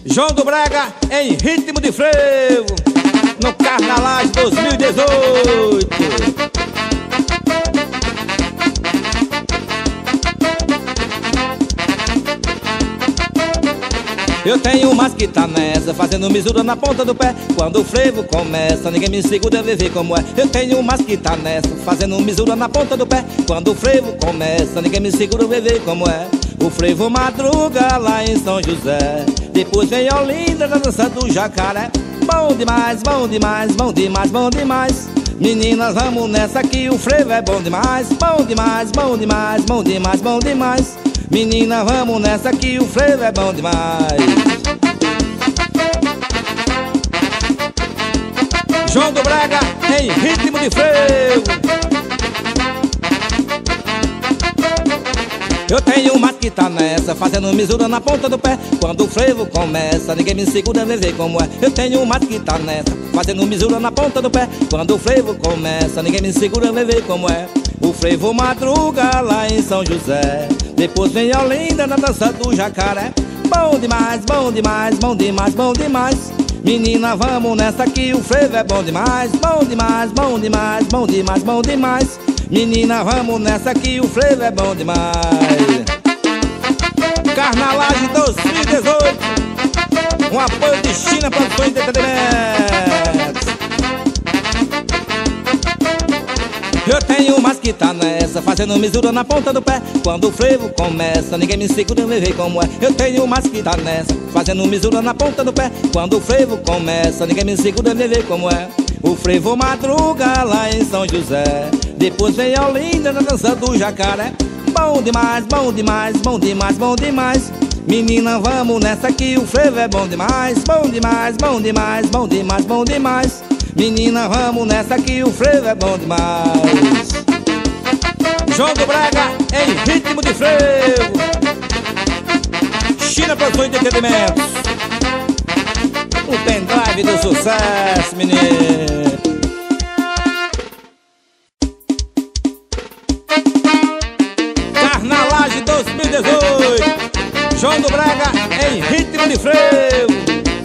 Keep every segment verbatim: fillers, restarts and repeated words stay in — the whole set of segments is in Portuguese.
João do Braga em ritmo de frevo no Carnalagem dois mil e dezoito. Eu tenho umas que tá nessa, fazendo misura na ponta do pé. Quando o frevo começa, ninguém me segura, vê ver como é. Eu tenho umas que tá nessa, fazendo misura na ponta do pé. Quando o frevo começa, ninguém me segura, vê ver como é. O frevo madruga lá em São José, depois vem Olinda na dança do jacaré. Bom demais, bom demais, bom demais, bom demais. Meninas, vamos nessa que o frevo é bom demais. Bom demais, bom demais, bom demais, bom demais. Menina, vamos nessa que o frevo é bom demais. João do Braga em ritmo de frevo. Eu tenho umas que tá nessa, fazendo misura na ponta do pé. Quando o frevo começa, ninguém me segura, vê ver como é. Eu tenho umas que tá nessa, fazendo misura na ponta do pé. Quando o frevo começa, ninguém me segura, vê ver como é. O frevo madruga lá em São José, depois vem Olinda na dança do jacaré. Bom demais, bom demais, bom demais, bom demais. Menina, vamos nessa que o frevo é bom demais. Bom demais, bom demais, bom demais, bom demais. Menina, vamos nessa que o frevo é bom demais. Carnalagem dois mil e dezoito, um apoio de China Produções de Entretenimento. Eu tenho umas que tá nessa, fazendo misura na ponta do pé. Quando o frevo começa, ninguém me segura, vê ver como é. Eu tenho umas que tá nessa, fazendo misura na ponta do pé. Quando o frevo começa, ninguém me segura, vê ver como é. O frevo madruga lá em São José, depois vem Olinda na dança do jacaré. Bom demais, bom demais, bom demais, bom demais. Menina, vamos nessa que o frevo é bom demais. Bom demais, bom demais, bom demais, bom demais. Menina, vamos nessa que o frevo é bom demais. João do Braga em ritmo de frevo, China Produções de Entretenimento. O pendrive do sucesso, menino. Carnalagem dois mil e dezoito, João do Braga em ritmo de frevo.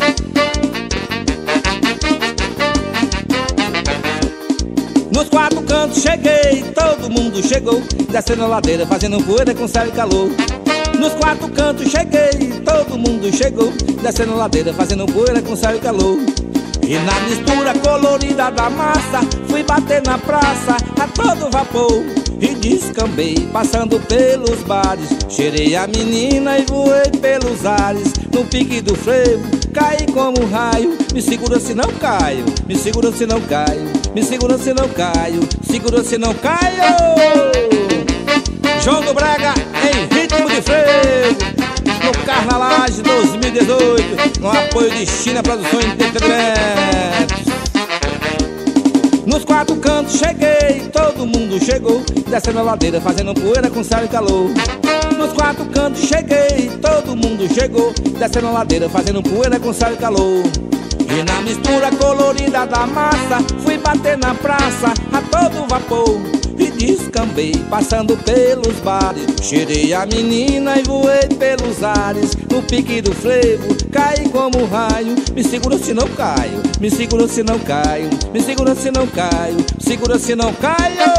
Nos quatro cantos cheguei, todo mundo chegou, descendo a ladeira, fazendo poeira com céu e calor. Nos quatro cantos cheguei, todo mundo chegou, descendo a ladeira, fazendo poeira com céu e calor. E na mistura colorida da massa, fui bater na praça a todo vapor. E descambei, passando pelos bares, cheirei a menina e voei pelos ares. No pique do frevo, caí como um raio. Me segura se não caio, me segura se não caio, me segura se não caio, segura se não caio. João do Braga em ritmo de frevo, no Carnalagem dois mil e dezoito, com apoio de China Produções de Entretenimento. Nos quatro cantos cheguei, todo mundo chegou, descendo a ladeira, fazendo poeira com céu e calor. Nos quatro cantos cheguei, todo mundo chegou, descendo a ladeira, fazendo poeira com céu e calor. E na mistura colorida da massa, fui bater na praça a todo vapor. E descambei, passando pelos bares, cheirei a menina e voei pelos ares. No pique do frevo, caí como um raio. Me segura se não caio, me segura se não caio, me segura se não caio, segura se não caio.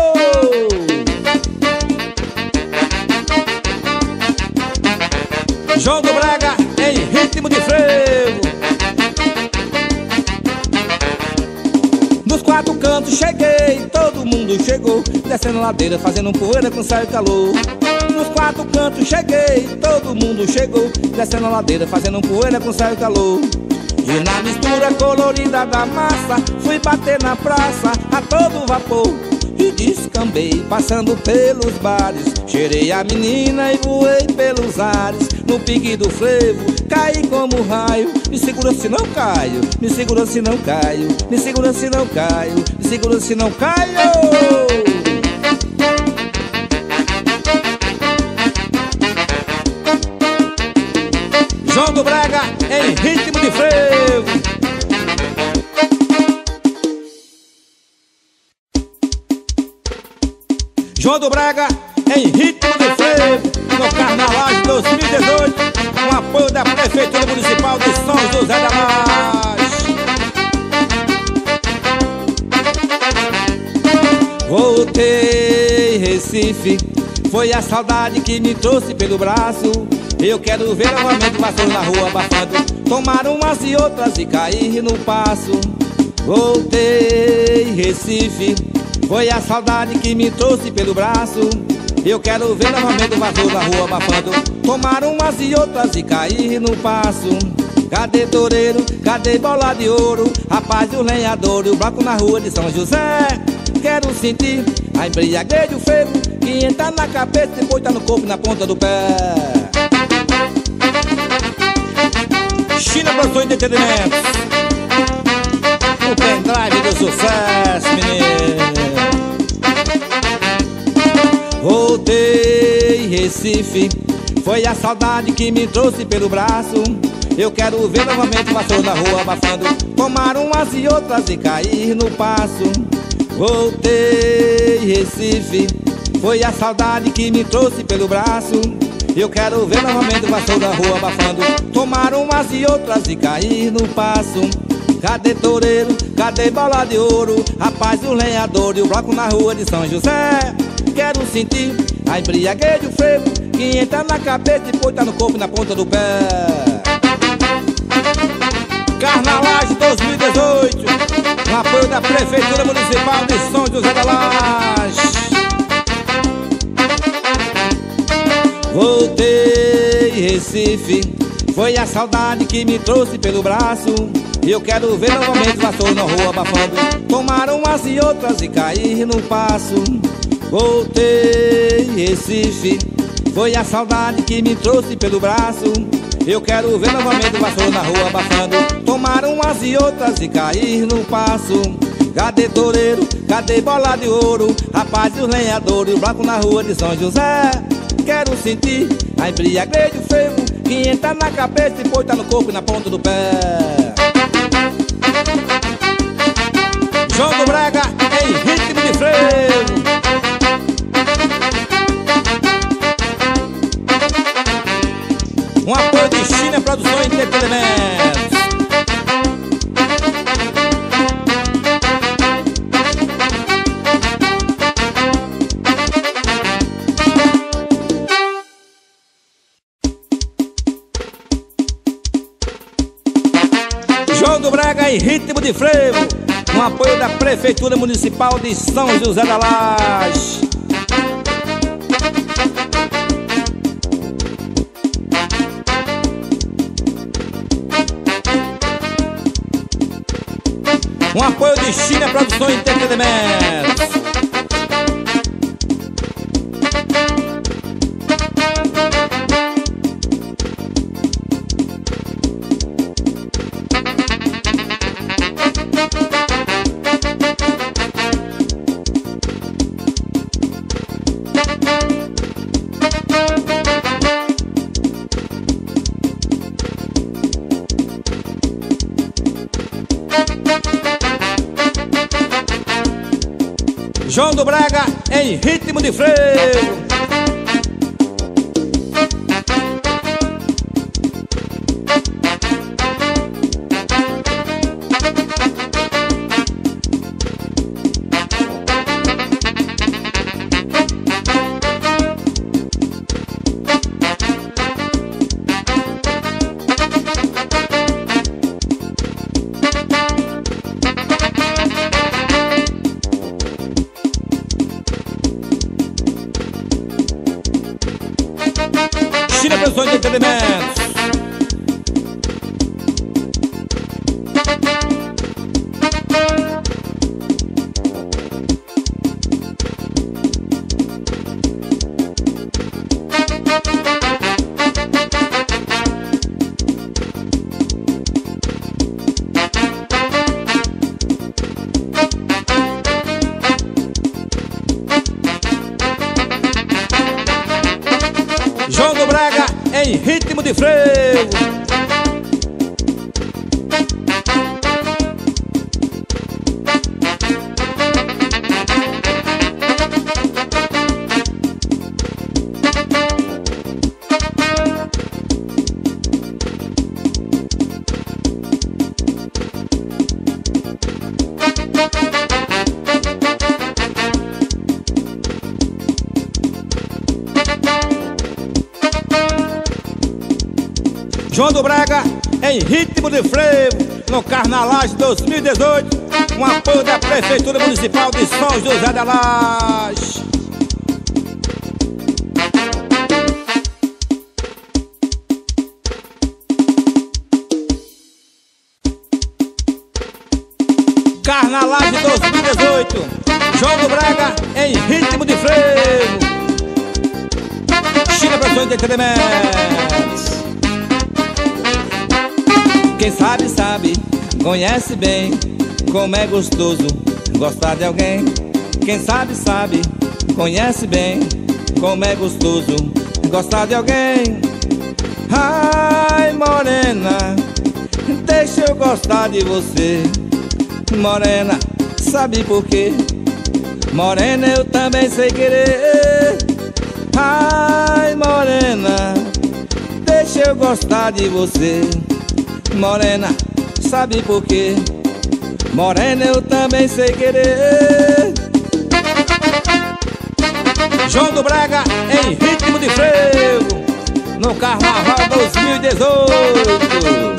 João do Braga em ritmo de frevo. Nos quatro cantos cheguei, todo mundo chegou, descendo a ladeira, fazendo poeira com céu e calor. Nos quatro cantos cheguei, todo mundo chegou, descendo a ladeira, fazendo poeira com céu e calor. E na mistura colorida da massa, fui bater na praça a todo vapor. E descambei, passando pelos bares, cheirei a menina e voei pelos ares. No pique do frevo, caí como um raio. Me segura se não caio, me segura se não caio, me segura se não caio, me segura se não caio. João do Braga em ritmo de frevo. João do Braga em ritmo de frevo. no Carnaval dois mil e dezoito, com apoio da Prefeitura Municipal de São José da Laje. Voltei, Recife, foi a saudade que me trouxe pelo braço. Eu quero ver novamente vassoura na rua abafando, tomar umas e outras e cair no passo. Voltei, Recife, foi a saudade que me trouxe pelo braço. Eu quero ver novamente vassoura na rua abafando, tomar umas e outras e cair no passo. Cadê toureiro, cadê bola de ouro, rapaz e o lenhador e o bloco na rua de São José? Quero sentir a embriaguez do frevo, que entra na cabeça e depois tá no corpo e na ponta do pé. China Produções de Entretenimentos, o pendrive do sucesso, menino. Voltei, Recife, foi a saudade que me trouxe pelo braço. Eu quero ver novamente vassoura na rua abafando, tomar umas e outras e cair no passo. Voltei, Recife, foi a saudade que me trouxe pelo braço. Eu quero ver novamente vassoura na rua abafando, tomar umas e outras e cair no passo. Cadê toureiro, cadê bola de ouro, rapaz o lenhador e o bloco na rua de São José? Quero sentir a embriaguez do frevo, que entra na cabeça e depois tá no corpo e na ponta do pé. Carnaval dois mil e dezoito, com apoio da Prefeitura Municipal de São José da Laje. Voltei, Recife, foi a saudade que me trouxe pelo braço. Eu quero ver novamente vassoura na rua abafando, tomar umas e outras e cair no passo. Voltei, Recife, foi a saudade que me trouxe pelo braço. Eu quero ver novamente vassoura na rua abafando, tomar umas e outras e cair no passo. Cadê toureiro, cadê bola de ouro, rapaz e o lenhador e o bloco na rua de São José? Quero sentir a embriaguez do frevo, que entra na cabeça e depois tá no corpo e na ponta do pé. João do Braga em ritmo de frevo. Um apoio de China Produções de Entretenimentos. João do Braga em ritmo de frevo, um apoio da Prefeitura Municipal de São José da Laje. Um apoio de China Produções de Entretenimentos. João do Braga em ritmo de frevo. China Produções de Entretenimentos. João do Braga em ritmo de frevo. João do Brega em ritmo de frevo no Carnalagem dois mil e dezoito, com apoio da Prefeitura Municipal de São José da Laje. Carnalagem dois mil e dezoito, João do Brega em ritmo de frevo. China Produções de Entretenimentos. Quem sabe, sabe, conhece bem como é gostoso gostar de alguém. Quem sabe, sabe, conhece bem como é gostoso gostar de alguém. Ai, morena, deixa eu gostar de você. Morena, sabe por quê? Morena, eu também sei querer. Ai, morena, deixa eu gostar de você. Morena, sabe por quê? Morena, eu também sei querer. João do Brega em ritmo de frevo no Carnaval dois mil e dezoito.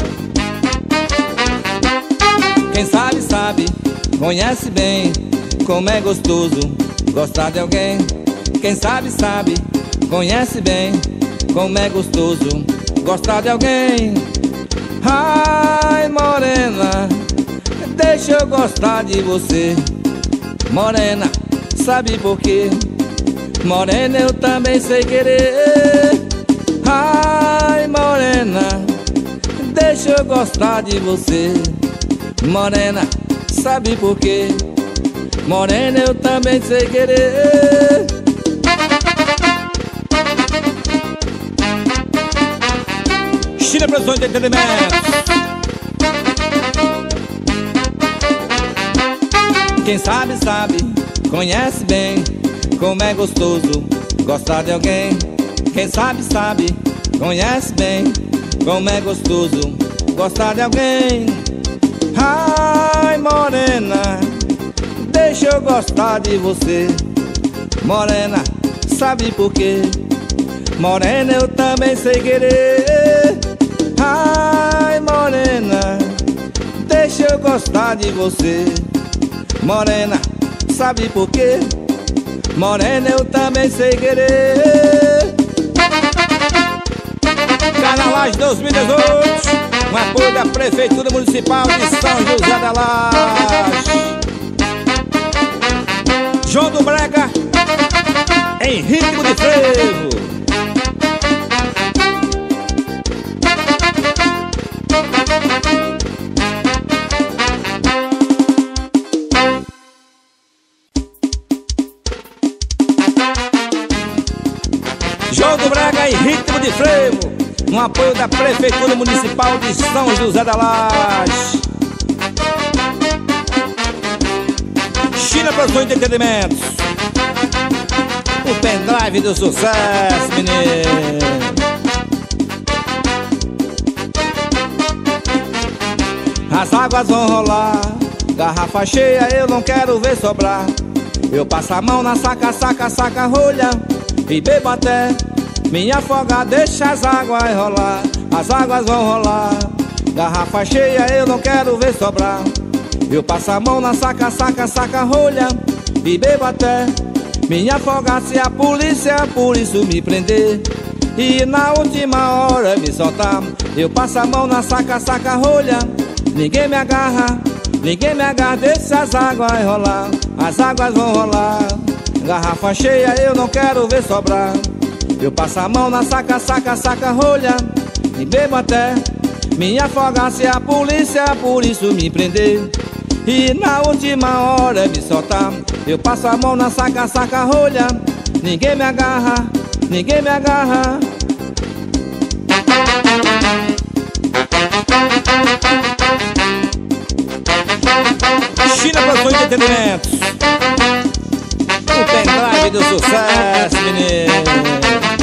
Quem sabe, sabe, conhece bem como é gostoso gostar de alguém. Quem sabe, sabe, conhece bem como é gostoso gostar de alguém. Ai, morena, deixa eu gostar de você. Morena, sabe por quê? Morena, eu também sei querer. Ai, morena, deixa eu gostar de você. Morena, sabe por quê? Morena, eu também sei querer. China Produções de Entretenimentos. Quem sabe, sabe, conhece bem como é gostoso gostar de alguém. Quem sabe, sabe, conhece bem como é gostoso gostar de alguém. Ai, morena, deixa eu gostar de você. Morena, sabe por quê? Morena, eu também sei querer. Ai, morena, deixa eu gostar de você. Morena, sabe por quê? Morena, eu também sei querer. Carnalagem dois mil e dezoito, com apoio da Prefeitura Municipal de São José da Laje. João do Brega em ritmo de frevo. João do Brega em ritmo de frevo, no apoio da Prefeitura Municipal de São José da Laje. China Produções de Entretenimentos. O pendrive do sucesso, menino. As águas vão rolar, garrafa cheia eu não quero ver sobrar. Eu passo a mão na saca, saca, saca, rolha e bebo até me afogar, deixa as águas rolar. As águas vão rolar, garrafa cheia eu não quero ver sobrar. Eu passo a mão na saca, saca, saca, rolha e bebo até me afogar. Se a polícia por isso me prender e na última hora me soltar, eu passo a mão na saca, saca, rolha, ninguém me agarra, ninguém me agarra, deixa as águas rolar. As águas vão rolar, garrafa cheia eu não quero ver sobrar. Eu passo a mão na saca, saca, saca, rolha e bebo até me afogar. Se a polícia por isso me prender e na última hora me soltar, eu passo a mão na saca, saca, rolha, ninguém me agarra, ninguém me agarra. China Produções de Entretenimentos. O pendrive do sucesso, menino.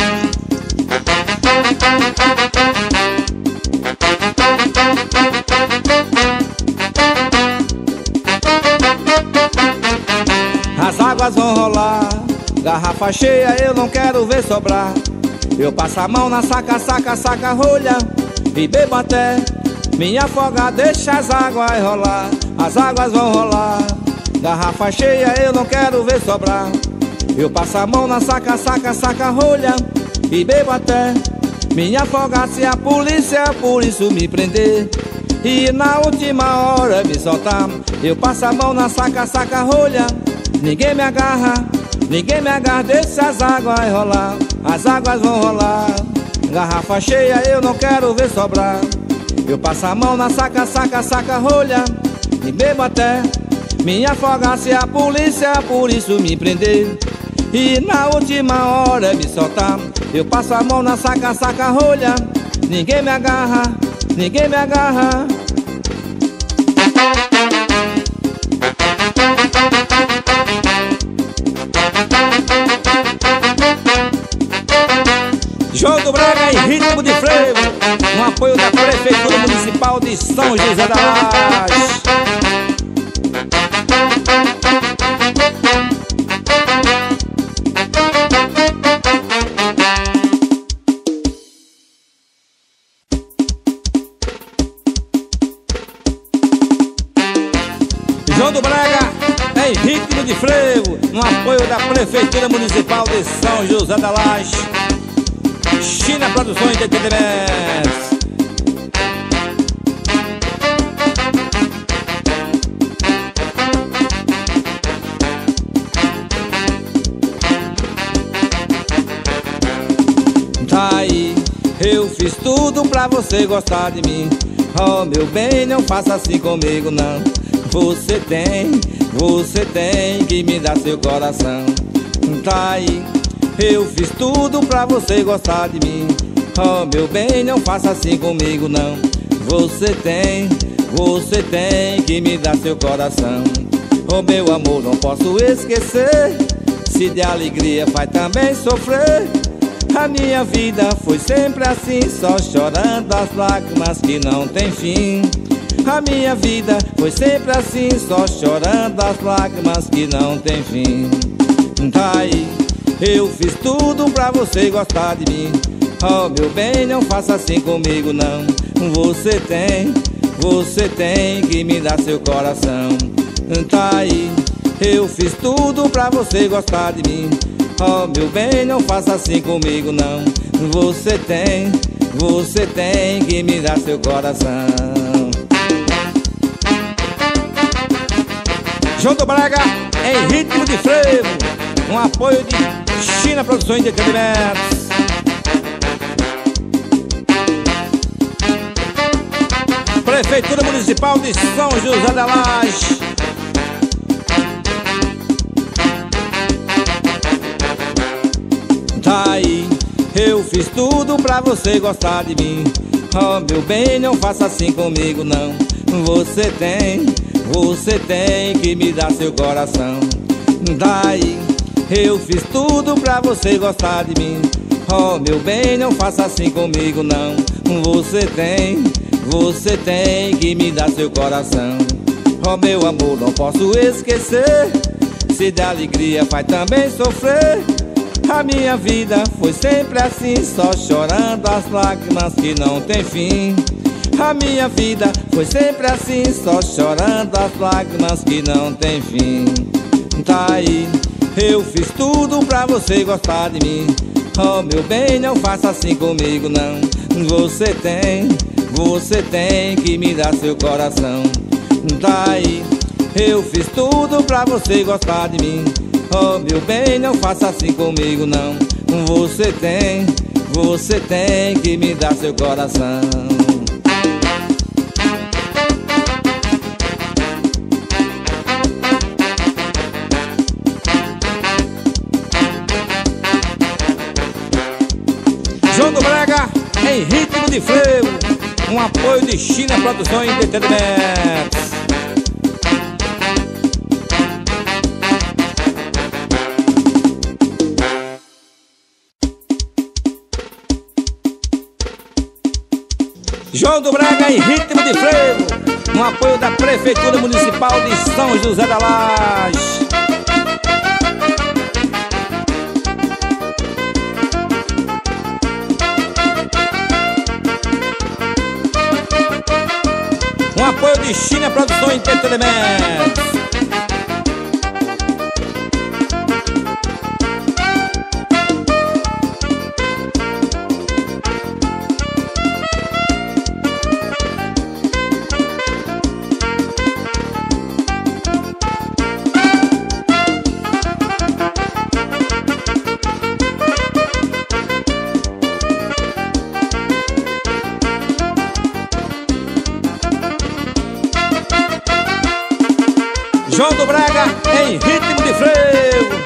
As águas vão rolar, garrafa cheia eu não quero ver sobrar. Eu passo a mão na saca, saca, saca, rolha e bebo até me afogar. Deixa as águas rolar, as águas vão rolar. Garrafa cheia eu não quero ver sobrar. Eu passo a mão na saca, saca, saca rolha e bebo até me afogar. Se a polícia por isso me prender e na última hora me soltar, eu passo a mão na saca, saca rolha. Ninguém me agarra, ninguém me agarra. Deixa as águas rolar, as águas vão rolar. Garrafa cheia eu não quero ver sobrar. Eu passo a mão na saca, saca, saca rolha e bebo até me afogar. Se a polícia por isso me prender e na última hora me soltar, eu passo a mão na saca, saca rolha. Ninguém me agarra, ninguém me agarra. João do Braga em ritmo de frevo, um apoio da Prefeitura Municipal de São José da Laje. João do Braga em ritmo de frevo, um apoio da Prefeitura Municipal de São José da Laje. China Produções de Entretenimentos. Tá aí, eu fiz tudo pra você gostar de mim. Oh meu bem, não faça assim comigo não. Você tem, você tem que me dar seu coração. Tá aí, eu fiz tudo pra você gostar de mim. Oh meu bem, não faça assim comigo não. Você tem, você tem que me dar seu coração. Oh meu amor, não posso esquecer. Se de alegria faz também sofrer. A minha vida foi sempre assim, só chorando as lágrimas que não tem fim. A minha vida foi sempre assim, só chorando as lágrimas que não tem fim. Tá aí, eu fiz tudo pra você gostar de mim. Oh meu bem, não faça assim comigo não. Você tem, você tem que me dar seu coração. Tá aí, eu fiz tudo pra você gostar de mim. Oh meu bem, não faça assim comigo não. Você tem, você tem que me dar seu coração. João do Braga em ritmo de frevo, um apoio de China Produções de Entretenimentos. Prefeitura Municipal de São José da Laje. Tá aí, eu fiz tudo pra você gostar de mim. Oh meu bem, não faça assim comigo não. Você tem, você tem que me dar seu coração. Daí, eu fiz tudo pra você gostar de mim. Oh meu bem, não faça assim comigo não. Você tem, você tem que me dar seu coração. Oh meu amor, não posso esquecer. Se de alegria faz também sofrer. A minha vida foi sempre assim, só chorando as lágrimas que não tem fim. A minha vida foi sempre assim, só chorando as lágrimas que não tem fim. Tá aí, eu fiz tudo pra você gostar de mim. Oh meu bem, não faça assim comigo não. Você tem, você tem que me dar seu coração. Tá aí, eu fiz tudo pra você gostar de mim. Oh meu bem, não faça assim comigo não. Você tem, você tem que me dar seu coração. João do Braga em ritmo de frevo, um apoio de China Produções de Entretenimentos. João do Braga em ritmo de frevo, um apoio da Prefeitura Municipal de São José da Laje. apoio de China Produções e Entretenimentos. João do Braga em ritmo de frevo.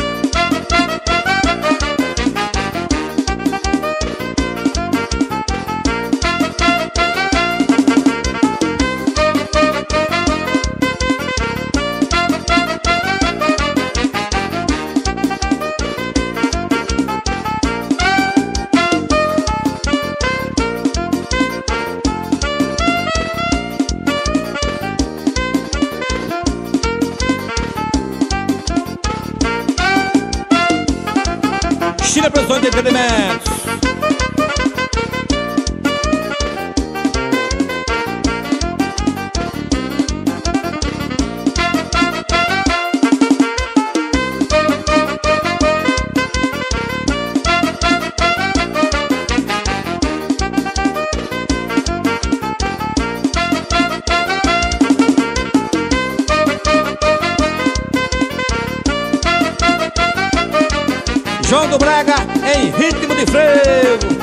China Produções de Entretenimentos. João do Braga em ritmo de frevo.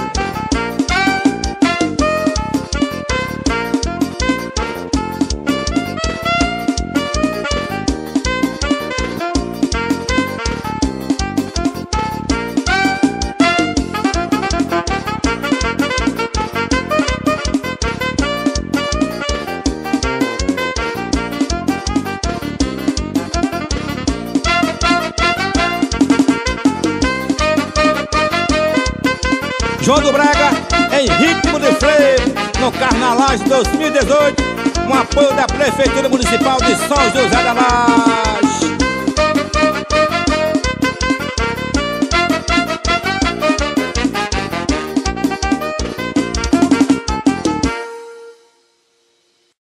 João do Braga em ritmo de frevo no Carnavais dois mil e dezoito, com apoio da Prefeitura Municipal de São José da Barra.